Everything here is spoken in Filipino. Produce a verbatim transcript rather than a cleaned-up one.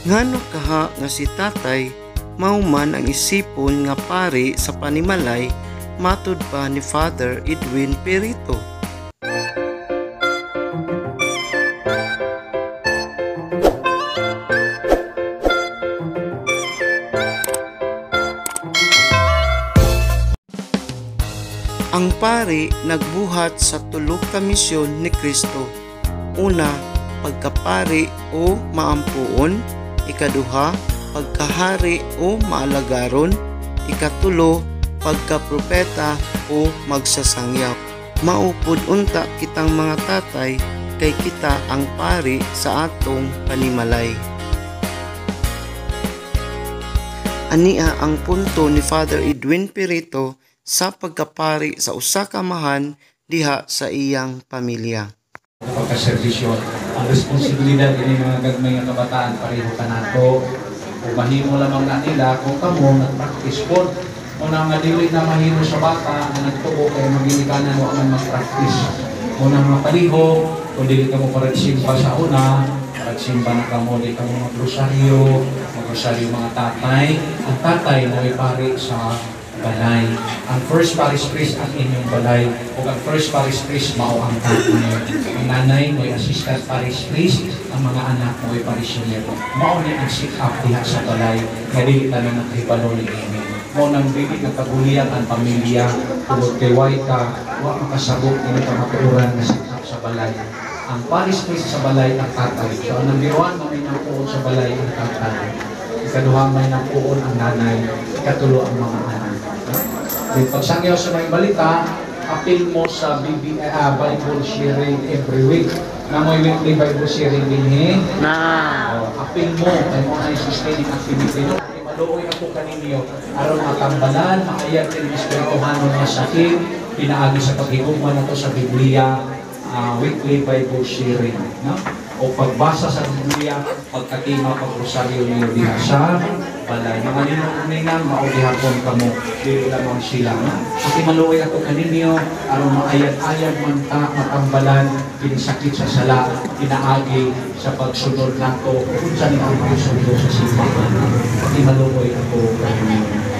Ngano kaha nga si tatay mauman ang isipon nga pari sa panimalay matud pa ni Father Edwin Perito. Ang pari nagbuhat sa tulo ka misyon ni Kristo. Una, pagkapari o maampuon. Ikaduha, pagkahari o maalagaron. Ikatulo, pagkapropeta o magsasangyap. Maupod unta kitang mga tatay kay kita ang pari sa atong panimalay. Ania ang punto ni Father Edwin Perito sa pagkapari sa usa ka amahan diha sa iyang pamilya. Pagkaserbisyo, ang responsibilidad ini mga gagmay nga kabataan pareho ka nato. Kung mahimo lamang na nila kung kamo nag-practice po. Una nga dili na mahimo sa bata na nagtuo kaya magilikanan mo ang mag-practice. Una nga paliho, kung dili ka mo paragsimba sa una, paragsimba na ka mo, dili ka mo mag-rosaryo, mag-rosaryo mga tatay. Ang tatay mo ay pari sa balay. Ang first parish priest ang inyong balay. O ang first parish priest mao ang tatay. Ang nanay mo ay assistant parish priest. Ang mga anak mo ay parishioner. Mao ni ang sit up diha sa balay. Kaya ka na nakahibalo ni Amy. Mao nang bibig ng kagulian ang pamilya. Tulog kay way ka, wa makasabot ini pamaturan na sit up sa balay. Ang parish priest sa balay ang tatay. So ang number-one mo may napuon sa balay ang tatay. Ikaduha may napuon ang nanay. Ikatulo ang mga anak. Yung pagsangyaw sa mga balita, appeal mo sa B B, uh, Bible sharing every week. Na mo yung weekly Bible sharing din eh. Na. Uh, appeal mo, ay mo ay sustaining activity. No? Maluoy ako kaninyo, araw matambalan, makayag din yung espirituhanon na sakit, pinaagi sa paghigugman na to sa Biblia, uh, weekly Bible sharing. No? O pagbasa sa Biblia, pagkatima, pag-rosaryo niyo diha sa balay. Mga ninong-ninang, maulihapon ka mo, dili lamang sila. Kasi maluoy ako kaninyo, araw maayad-ayad man ta, matambalan, pinisakit sa sala, pinaagi sa pagsunod nato, kung saan ang pagsunod sa simbahan. Kasi maluoy ako kaninyo.